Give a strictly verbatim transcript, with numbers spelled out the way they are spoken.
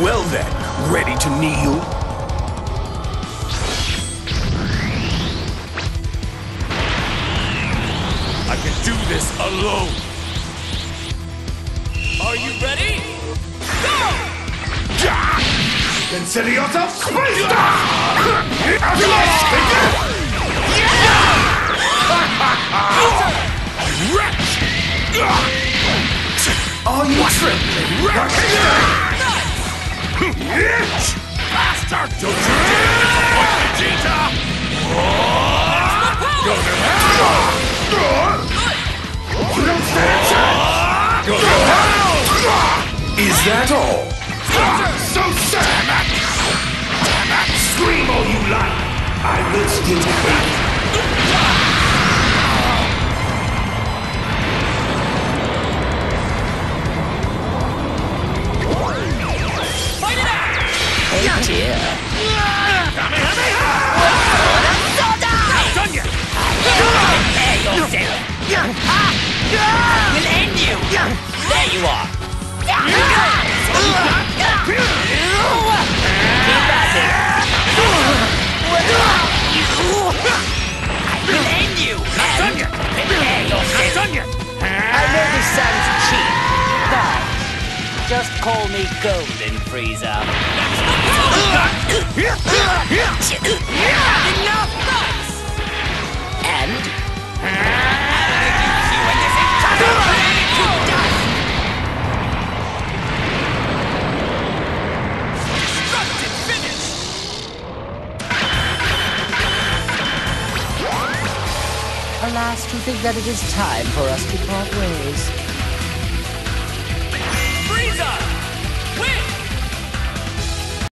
Well then, ready to kneel? I can do this alone! Are you ready? Go! Consider yourself Frieza! Are you trembling? Bastard! Don't you dare disappoint Vegeta! Go to hell! You don't stand a chance! Go to hell! Is that all? So sad! Scream all you like! I will still hate you. Oh dear. Prepare yourself. We'll end you. There you are. Keep at it. We'll end you. And prepare yourself. I know this sounds cheap, but just call me Golden Frieza. Enough fuss! And? I'll reduce you in this entire planet to dust! Destructive finish! Alas, to think that it is time for us to part ways.